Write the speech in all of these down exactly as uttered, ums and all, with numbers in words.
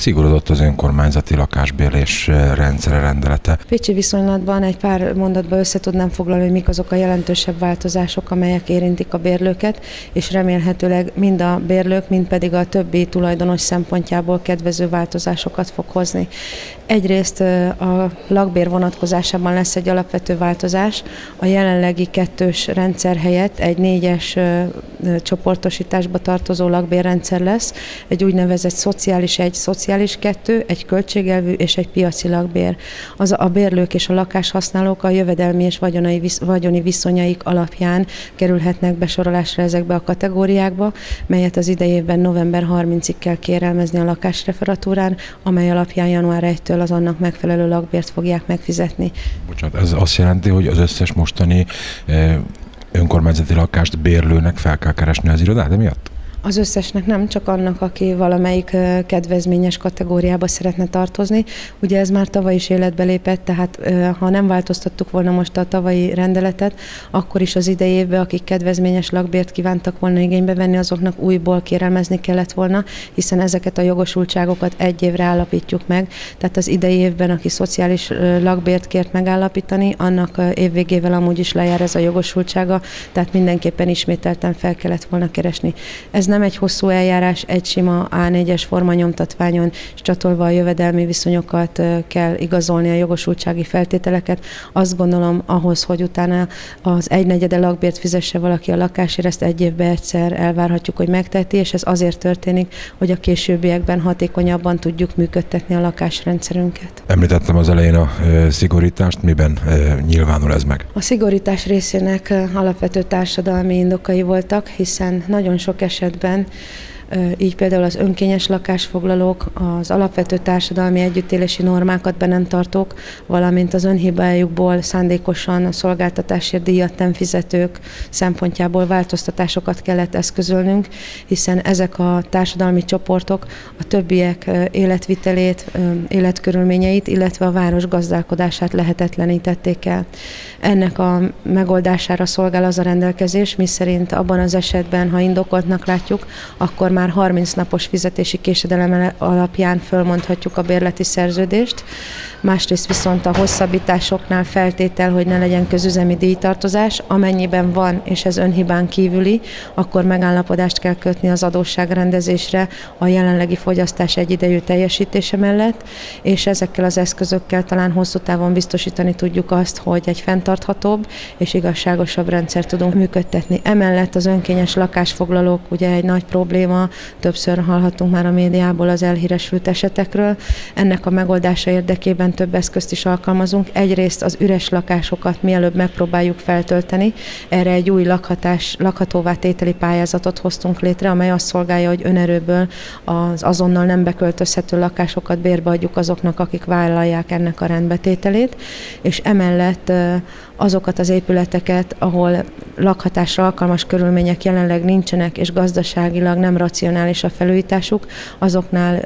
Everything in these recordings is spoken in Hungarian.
szigorodott az önkormányzati lakásbérlés rendszere, rendelete. Pécsi viszonylatban egy pár mondatban össze tudnám foglalni, hogy mik azok a jelentősebb változások, amelyek érintik a bérlőket, és remélhetőleg mind a bérlők, mind pedig a többi tulajdonos szempontjából kedvező változásokat fog hozni. Egyrészt a lakbér vonatkozásában lesz egy alapvető változás. A jelenlegi kettős rendszer helyett egy négyes csoportosításba tartozó lakbérrendszer lesz, egy úgynevezett szociális egy, szociális kettő, egy költségelvű és egy piaci lakbér. Az a bérlők és a lakáshasználók a jövedelmi és vagyonai, vagyoni viszonyaik alapján kerülhetnek besorolásra ezekbe a kategóriákba, melyet az idei évben november harmincadikáig kell kérelmezni a lakásreferatúrán, amely alapján január elsejétől az annak megfelelő lakbért fogják megfizetni. Bocsánat, ez azt jelenti, hogy az összes mostani önkormányzati lakást bérlőnek fel kell keresni az irodát emiatt? Az összesnek nem, csak annak, aki valamelyik kedvezményes kategóriába szeretne tartozni. Ugye ez már tavaly is életbe lépett, tehát ha nem változtattuk volna most a tavalyi rendeletet, akkor is az idei évben, akik kedvezményes lakbért kívántak volna igénybe venni, azoknak újból kérelmezni kellett volna, hiszen ezeket a jogosultságokat egy évre állapítjuk meg. Tehát az idei évben, aki szociális lakbért kért megállapítani, annak évvégével amúgy is lejár ez a jogosultsága, tehát mindenképpen ismételten fel kellett volna keresni. Ez nem egy hosszú eljárás, egy sima á négyes formanyomtatványon és csatolva a jövedelmi viszonyokat kell igazolni, a jogosultsági feltételeket. Azt gondolom, ahhoz, hogy utána az egynegyede lakbért fizesse valaki a lakásért, ezt egy évben egyszer elvárhatjuk, hogy megteheti, és ez azért történik, hogy a későbbiekben hatékonyabban tudjuk működtetni a lakásrendszerünket. Említettem az elején a szigorítást, miben nyilvánul ez meg? A szigorítás részének alapvető társadalmi indokai voltak, hiszen nagyon sok esetben így például az önkényes lakásfoglalók, az alapvető társadalmi együttélési normákat be nem tartók, valamint az önhibájukból szándékosan a szolgáltatásért díjat nem fizetők szempontjából változtatásokat kellett eszközölnünk, hiszen ezek a társadalmi csoportok a többiek életvitelét, életkörülményeit, illetve a város gazdálkodását lehetetlenítették el. Ennek a megoldására szolgál az a rendelkezés, miszerint abban az esetben, ha indokoltnak látjuk, akkor már harminc napos fizetési késedelem alapján fölmondhatjuk a bérleti szerződést. Másrészt viszont a hosszabbításoknál feltétel, hogy ne legyen közüzemi díjtartozás, amennyiben van, és ez önhibán kívüli, akkor megállapodást kell kötni az adósságrendezésre a jelenlegi fogyasztás egyidejű teljesítése mellett, és ezekkel az eszközökkel talán hosszú távon biztosítani tudjuk azt, hogy egy fenntarthatóbb és igazságosabb rendszert tudunk működtetni. Emellett az önkényes lakásfoglalók ugye egy nagy probléma, többször hallhattunk már a médiából az elhíresült esetekről. Ennek a megoldása érdekében több eszközt is alkalmazunk. Egyrészt az üres lakásokat mielőbb megpróbáljuk feltölteni. Erre egy új lakhatás, lakhatóvá tételi pályázatot hoztunk létre, amely azt szolgálja, hogy önerőből az azonnal nem beköltözhető lakásokat bérbe adjuk azoknak, akik vállalják ennek a rendbetételét, és emellett azokat az épületeket, ahol lakhatásra alkalmas körülmények jelenleg nincsenek, és gazdaságilag nem racionális a felújításuk, azoknál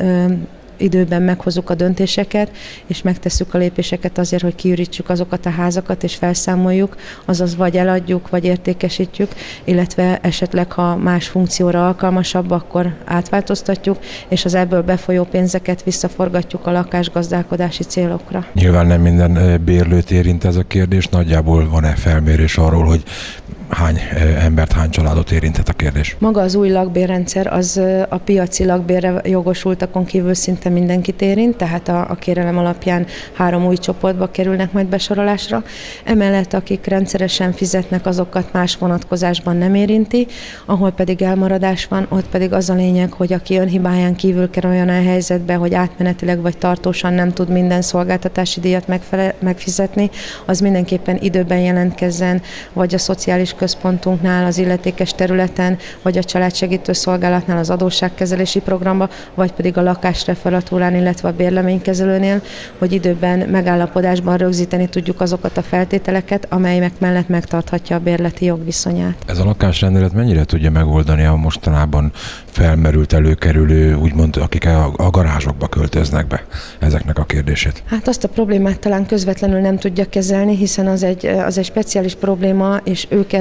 időben meghozzuk a döntéseket, és megtesszük a lépéseket azért, hogy kiürítsük azokat a házakat, és felszámoljuk, azaz vagy eladjuk, vagy értékesítjük, illetve esetleg, ha más funkcióra alkalmasabb, akkor átváltoztatjuk, és az ebből befolyó pénzeket visszaforgatjuk a lakásgazdálkodási célokra. Nyilván nem minden bérlőt érint ez a kérdés, nagyjából van-e felmérés arról, hogy hány embert, hány családot érinthet a kérdés? Maga az új lakbérrendszer az a piaci lakbérre jogosultakon kívül szinte mindenkit érint, tehát a, a kérelem alapján három új csoportba kerülnek majd besorolásra. Emellett, akik rendszeresen fizetnek, azokat más vonatkozásban nem érinti, ahol pedig elmaradás van, ott pedig az a lényeg, hogy aki önhibáján kívül kerül olyan helyzetbe, hogy átmenetileg vagy tartósan nem tud minden szolgáltatási díjat megfele- megfizetni, az mindenképpen időben jelentkezzen, vagy a szociális központunknál, az illetékes területen, vagy a családsegítő szolgálatnál, az adósságkezelési programba, vagy pedig a lakásreferatúrán, illetve a bérleménykezelőnél, hogy időben megállapodásban rögzíteni tudjuk azokat a feltételeket, amelyek mellett megtarthatja a bérleti jogviszonyát. Ez a lakásrendelet mennyire tudja megoldani a mostanában felmerült, előkerülő, úgymond, akik a, a garázsokba költöznek be, ezeknek a kérdését? Hát azt a problémát talán közvetlenül nem tudja kezelni, hiszen az egy, az egy speciális probléma, és őket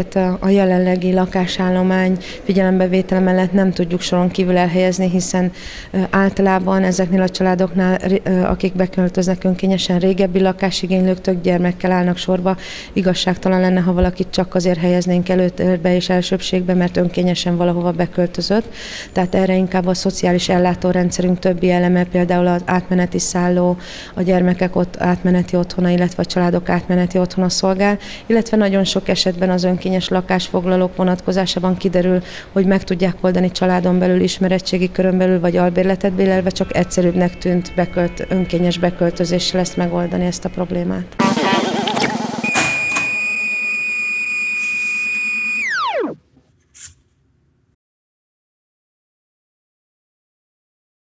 ezeket a jelenlegi lakásállomány figyelembevétele mellett nem tudjuk soron kívül elhelyezni, hiszen általában ezeknél a családoknál, akik beköltöznek önkényesen, régebbi lakásigénylők tök gyermekkel állnak sorba. Igazságtalan lenne, ha valakit csak azért helyeznénk előtérbe és elsőbbségbe, mert önkényesen valahova beköltözött. Tehát erre inkább a szociális ellátórendszerünk többi eleme, például az átmeneti szálló, a gyermekek ott átmeneti otthona, illetve a családok átmeneti otthona szolgál, illetve nagyon sok esetben az önkényes lakásfoglalók vonatkozásában kiderül, hogy meg tudják oldani családon belül, ismeretségi körön belül, vagy albérletet bérelve, csak egyszerűbbnek tűnt bekölt, önkényes beköltözéssel ezt megoldani, ezt a problémát.